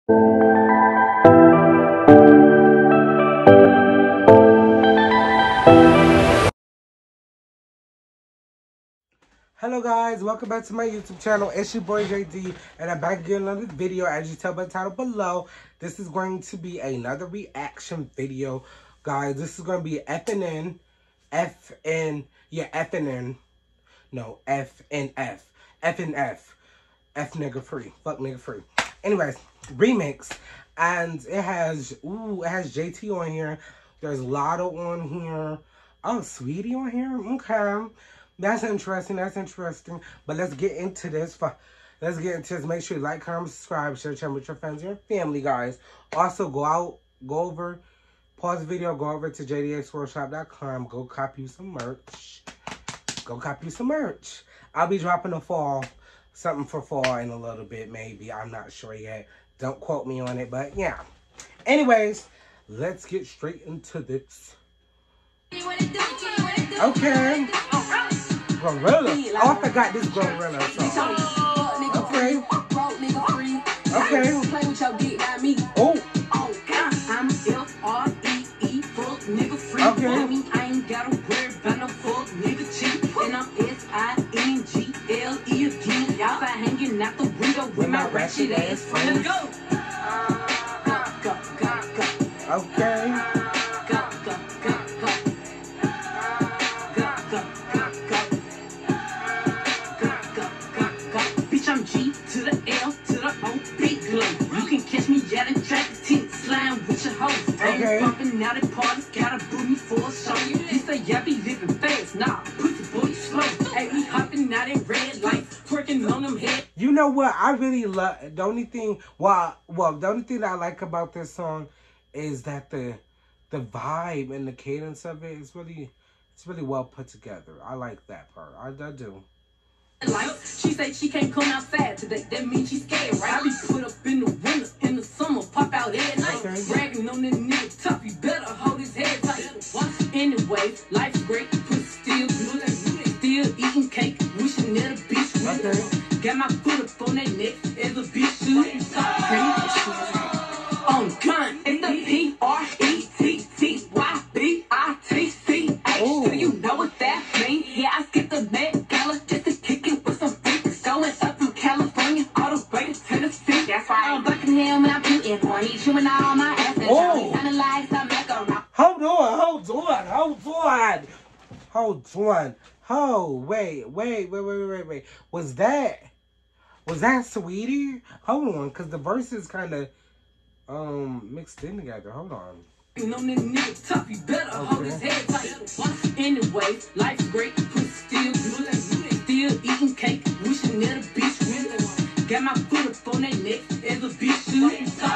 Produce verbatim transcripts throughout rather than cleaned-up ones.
Hello guys, welcome back to my YouTube channel. It's your boy J D, and I'm back again on another video. As you tell by the title below, this is going to be another reaction video. Guys, this is going to be F N N, F N, yeah, F N N, no, F N F, F N F, F nigga free, fuck nigga free. Anyways, remix, and it has, ooh, it has J T on here. There's Lotto on here. Oh, Sweetie on here, okay. That's interesting. That's interesting. But let's get into this. Let's get into this. Make sure you like, comment, subscribe, share, share with your friends and your family, guys. Also, go out, go over, pause the video, go over to J D X world shop dot com. Go copy you some merch. Go copy you some merch. I'll be dropping a fall, something for fall in a little bit, maybe. I'm not sure yet. Don't quote me on it, but yeah. Anyways, let's get straight into this. Okay. Gorilla. Oh, I forgot this Gorilla song. Okay. Okay. Oh. I'm F R E E, fuck nigga free. Okay. I mean, I ain't gotta worry about no fuck nigga cheap. And I'm S I N G L E again. Y'all by hanging out the window with my ratchet ass friends. Go. Go, go, go, go. Okay. Okay. Bumping out at parties, gotta boot me for a show. You say, yeah, be living fast. Nah, pussy boy, you slow. Hey, we hopping out at red lights, twerking on them head. You know what? I really love the only thing. Well, well, the only thing that I like about this song is that the the vibe and the cadence of it is really, it's really well put together. I like that part. I, I do. Like, she say she can't come outside today. That means she's scared, right? I be put up in the winter, in the summer, pop out at night. Okay. Bragging on that nigga tough, you better hold his head tight. Anyway, life's great, pussy still good. Still eating cake, wishing that a bitch would. Okay. Got my foot up on that neck, as a bitch should. On gun, in the P R E T T Y B I T C H. Do you know what that means? Yeah, I skipped the Met Gala just to kick it with some freaks. Going up from California all the way to Tennessee. That's right. I'm Buckingham and I'm beauty. Horny, chewing all my ass and Charlie sounding like some macaroni. Hold on, hold on, hold on, hold on. Oh, wait, wait, wait, wait, wait, wait. Was that, was that Sweetie? Hold on, because the verses kind of um mixed in together. Hold on. On that nigga tough, you better okay. hold his head tight. Anyway, life's great, pussy still good. Still eating cake, wishing that a bitch would. Got my foot up on that neck, as a bitch should.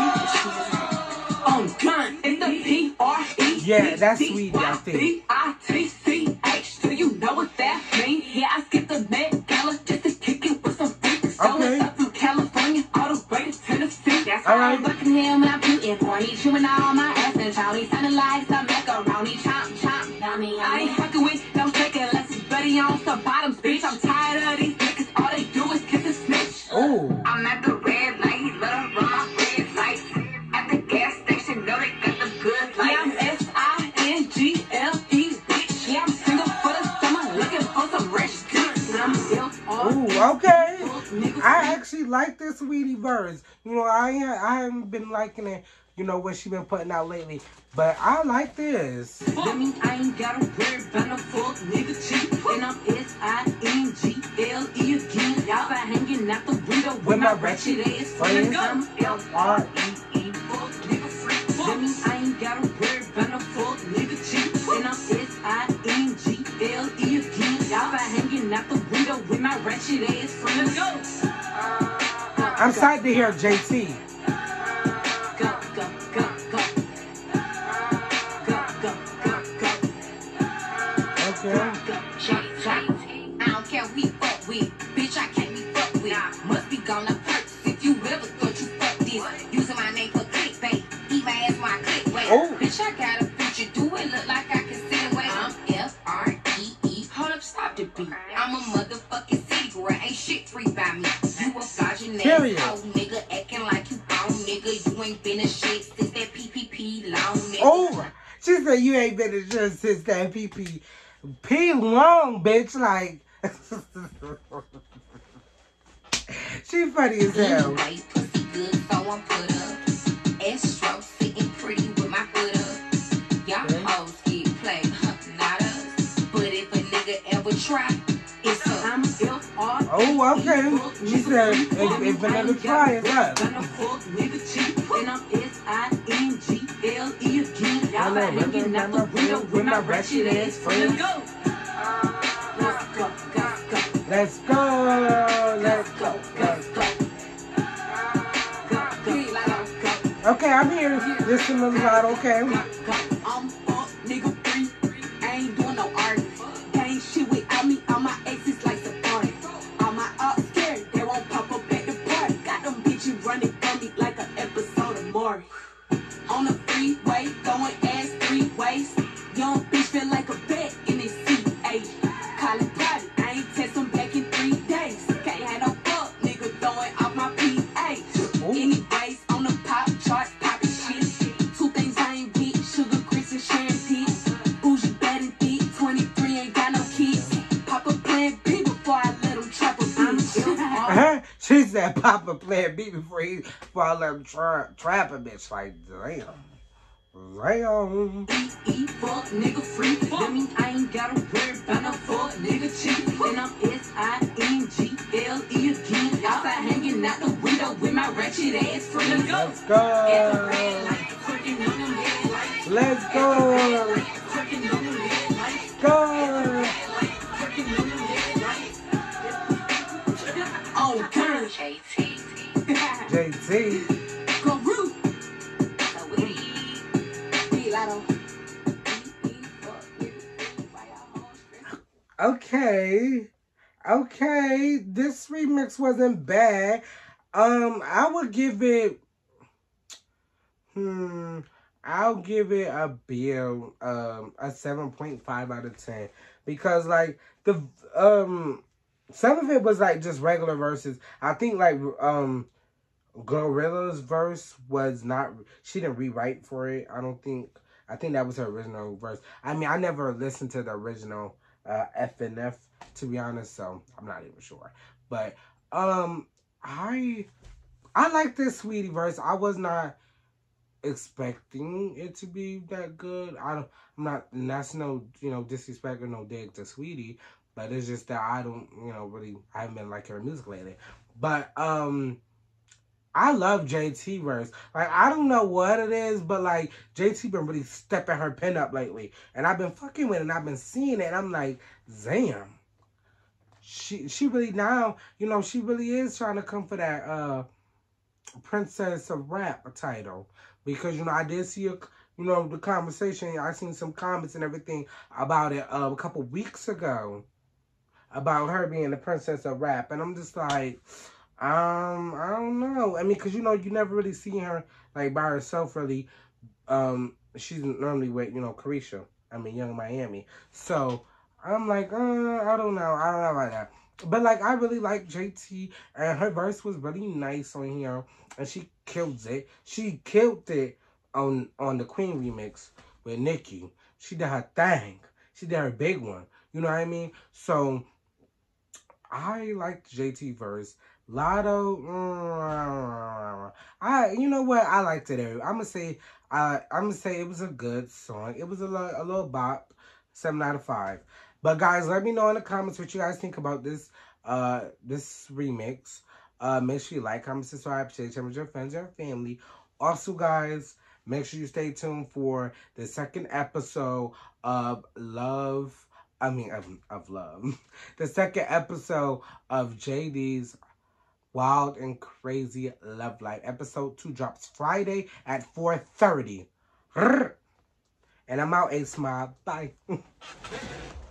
On gun, in the P R E. Yeah, that's Sweetie, I think. B I T C H. Do you know what that means? Yeah, I skipped the Met Gala just to kick it with some freaks. Going up from California all the way to Tennessee. That's all right. Buckingham and I'm beauty. Horny, chewing all my ass and Charlie sounding like some macaroni. Chomp, chomp. I mean, I ain't fucking with no taking lessons, buddy on some bottoms, bitch. I'm tired of these niggas. All they do is kiss and snitch. Oh. I'm at the red light, let them run my red lights. At the gas station, know they got the good lights. Yeah, I'm S I N G L E, bitch. Yeah, I'm single for the summer, looking for some rich goods. And I'm still on. Ooh, okay. I actually like this Sweetie verse. You know, I I haven't been liking it, you know, what she been putting out lately. But I like this. That means I ain't gotta worry about no fuck nigga cheap. And I'm S I N G L E again. Y'all by hanging out the window with, with my ratchet ass friends. I'm F R E E, fuck nigga free. That means I ain't gotta worry about no fuck nigga cheap. And I'm S I N G L E again. Y'all by hanging out the window with my ratchet ass friends. Go. I'm excited to hear J T. Go, go, go, go. Go, go, go, go. Okay. I don't care who we fuck with. Bitch, I can't be fucked with. Must be gone on purpose if you ever thought you fucked this. Using my name for clickbait. Eat my ass while I click wait. Oh. Bitch, I got a picture. Do it look like I can sit away? I'm F R E E. Hold up, stop the beat. I'm a motherfucking city girl. Ain't shit free by me. You a fraudulent Period. old nigga acting like you own it. been a shit since that P P P long. Oh, she said you ain't been a shit since that P P P long, bitch. Like, she funny as hell. Nice pussy good, so I'm put up. S-stroke sitting pretty with my foot up. Y'all hoes get played, not us. But if a nigga ever try, it's a I'm F R. Oh, okay. She said if, if a nigga try, it's up. Gonna fuck nigga cheap, and I'm S I N G L E again. Y'all been hanging out the window with my ratchet ass friends. Go. Let's go, let's go. Let's go, let's go, let's go. Okay, I'm here. Listen to loud, okay. I'm fuck nigga free. I ain't doing no art. They ain't shit without me. All my exes like Safari. All my ups scared. They won't pop up at the party. Got them bitches running from me like an episode of Maury. On the freeway, going ass three ways. Young bitch feel like a vet in his seat. Ayy, call it private. I ain't text them back in three days. Can't have no fuck nigga throwing off my P A. Anyways, on the pop chart, poppin' shit. Two things I ain't get, sugar, Chris, and Sharon Pitt. Bougie, bad and thick, twenty-three, ain't got no kids. Papa playing B before I let him trap a bitch. Uh-huh. She said Papa playing B before he before I let him tra trap a bitch. Like, damn. Damn. E fuck nigga free. That mean I ain't gotta worry about no fuck nigga cheap. And I'm S I N G L E again. Outside hanging out the window with my ratchet ass friends. Let's go. Let's go. Let's go. Oh, girl. J T. J T. Go root. Okay. Okay. This remix wasn't bad. Um, I would give it Hmm I'll give it a bill, um, a seven point five out of ten. Because like the um some of it was like just regular verses. I think like um Glorilla's verse was not, she didn't rewrite for it. I don't think, I think that was her original verse. I mean, I never listened to the original uh, F N F, to be honest, so I'm not even sure. But, um, I, I like this Sweetie verse. I was not expecting it to be that good. I don't, I'm not, and that's no, you know, disrespect or no dig to Sweetie, but it's just that I don't, you know, really, I haven't been liking her music lately. But, um... I love J T verse. Like, I don't know what it is, but, like, J T been really stepping her pen up lately. And I've been fucking with it, and I've been seeing it, and I'm like, damn. She she really now, you know, she really is trying to come for that uh, Princess of Rap title. Because, you know, I did see, a, you know, the conversation. I seen some comments and everything about it uh, a couple weeks ago. About her being the Princess of Rap. And I'm just like... Um, I don't know. I mean, because, you know, you never really see her, like, by herself, really. Um, she's normally with, you know, Carisha. I mean, Young Miami. So, I'm like, uh, I don't know. I don't know about that. But, like, I really like J T. And her verse was really nice on here. And she killed it. She killed it on, on the Queen remix with Nicki. She did her thing. She did her big one. You know what I mean? So, I liked J T verse. Lotto, mm, I you know what, I liked it. I'm gonna say, I I'm gonna say it was a good song. It was a little, a little bop, seven out of five. But guys, let me know in the comments what you guys think about this uh this remix. Uh, make sure you like, comment, subscribe, share, share with your friends and family. Also, guys, make sure you stay tuned for the second episode of Love. I mean, of, of Love. The second episode of J D's Wild and Crazy Love Life. Episode two drops Friday at four thirty. And I'm out, A Smile. Bye.